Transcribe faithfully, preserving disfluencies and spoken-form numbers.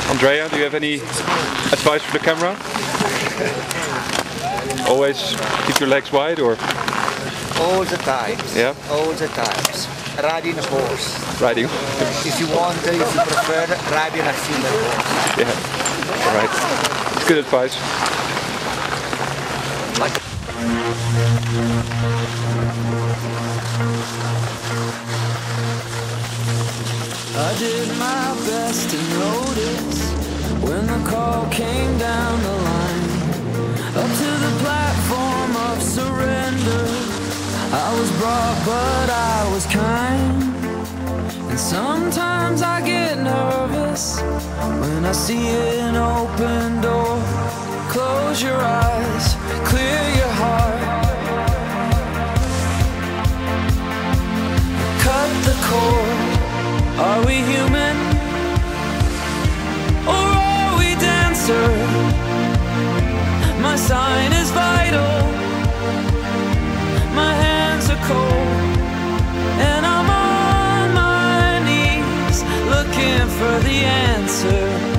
Andrea, do you have any advice for the camera? Always keep your legs wide, or? All the time. Yeah? All the times. Riding a horse. Riding. If you want, if you prefer, riding a single horse. Yeah. Alright. It's good advice. Like I did my best to notice when the call came down the line, up to the platform of surrender. I was brought but I was kind, and sometimes I get nervous when I see an open door. Close your eyes, clear your heart, cut the cord. Are we human, or are we dancer? My sign is vital, my hands are cold, and I'm on my knees looking for the answer.